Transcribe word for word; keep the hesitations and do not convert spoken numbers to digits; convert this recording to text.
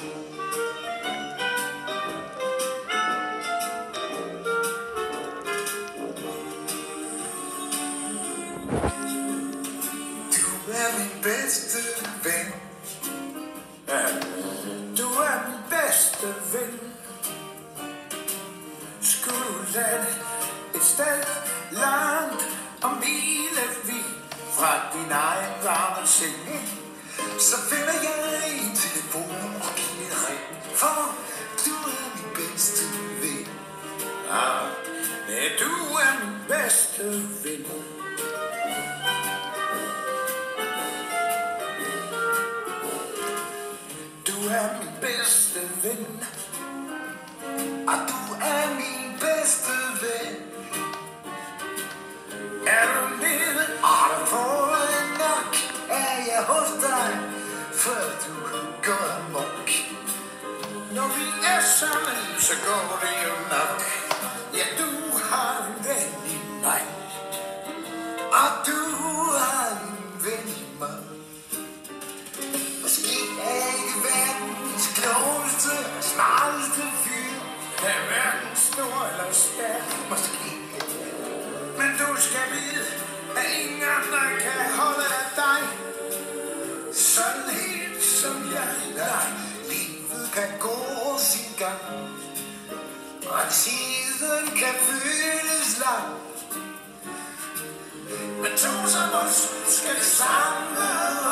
Du er min bedste ven. Du er min bedste ven. Skulle du lade et sted langt og milevid fra din egen varme seng, så finder jeg en telefon og giver ring, for du er min bedste ven. Ah, ja, du er min bedste ven. Du er min bedste ven, og du er min bedste ven. Er du nede, og du får nok, er jeg hos dig, før du går amok. Når vi er sammen, så går det jo nok. Ja, du har en ven i mig, og du har en ven i mig. Måske er jeg ikke verdens klogeste og smarteste fyr, er hverken stor eller stærk, måske. Men du skal vide, at ingen andre kan holde af dig, sådan helt som jeg er. Livet kan gå sin gang, og tiden kan føles lang, men to som os skal det samme